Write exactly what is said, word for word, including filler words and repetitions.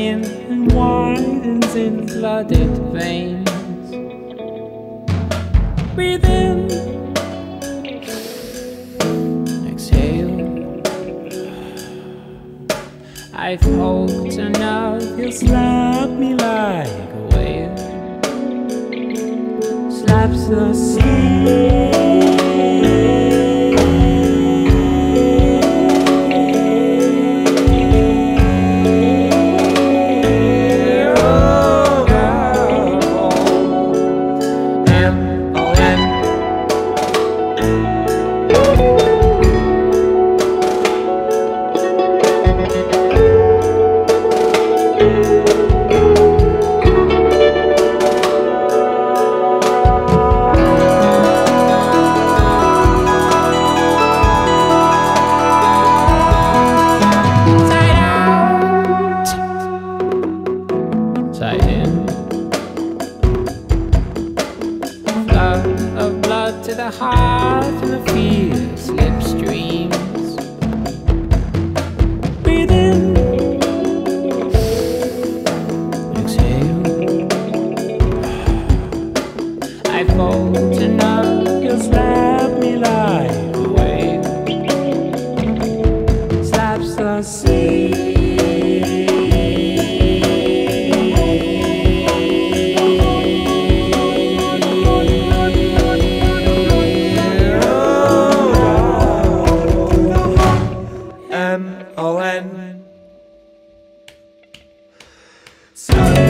skin and widens in flooded veins. Breathe in, exhale. I've hoped enough you'll slap me like a whale slaps the sea. To the heart and the fear slipstreams. Breathe in, exhale. I've hoped enough you'll slap me like a whale slaps the sea. M O N